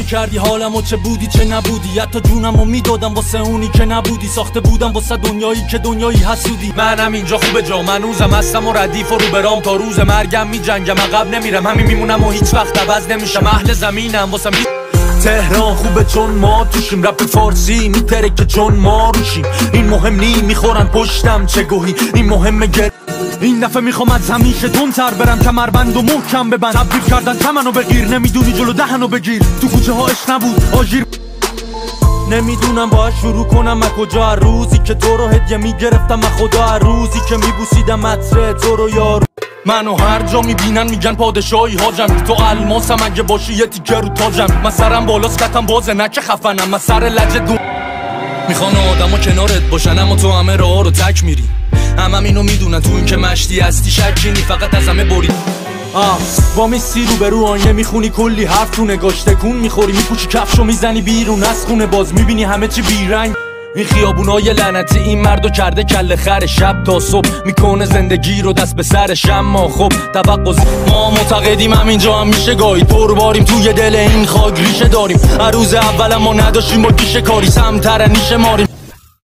میکردی حالمو چه بودی چه نبودی، حتی جونمو میدادم واسه اونی که نبودی. ساخته بودم واسه دنیایی که دنیایی حسودی. منم اینجا خوبه جا، من روزم هستم و ردیف و رو برام تا روز مرگم میجنگم، عقب نمیرم، همین میمونم و هیچ وقت عوض نمیشم. اهل زمینم واسه تهران خوبه چون ما توشیم، رپ فارسی میترکه چون ما روشیم. این مهم نی میخورن پشتم چه گوهی، این مهمه این دفعه میخوام از همیشه تندتر برم، کمربند و محکم ببند. تبدیل کردن چمنو بگیر، نمیدونی جلو دهنو بگیر. تو کوچه ها عشق نبود آژیر، نمیدونم باید شروع کنم از کجا. روزی که تو رو هدیه میگرفتم از خدا، روزی که میبوسیدم عطر تو رو یارو. منو هر جا میبینن میگن پادشاهی حاجم، تو الماسم اگه باشی یه تیکه رو تاجم. من سرم بالاست کتم بازه نه که خفنم، من سر لجه دون میخوان آدم ها کنارت باشن، اما تو همه راه رو تک میری. همم اینو میدونن تو این که مشتی هستی شکی نی، فقط از همه برید. با میسی رو به رو آینه میخونی کلی حرف تو نگاش، تکون میخوری میپوشی کفشو میزنی بیرون از خونه، باز میبینی همه چی بیرنگ. این خیابونای لعنتی این مردو کرده کله خر، شب تا صبح میکنه زندگی رو دست به سرش. اما خب توقع ما معتقدیم همینجا هم میشه گاهی، پرباریم توی دل این خاک ریشه داریم. روز اول ما نداشتیم با کیش کاری، سمتر نیشه ماریم.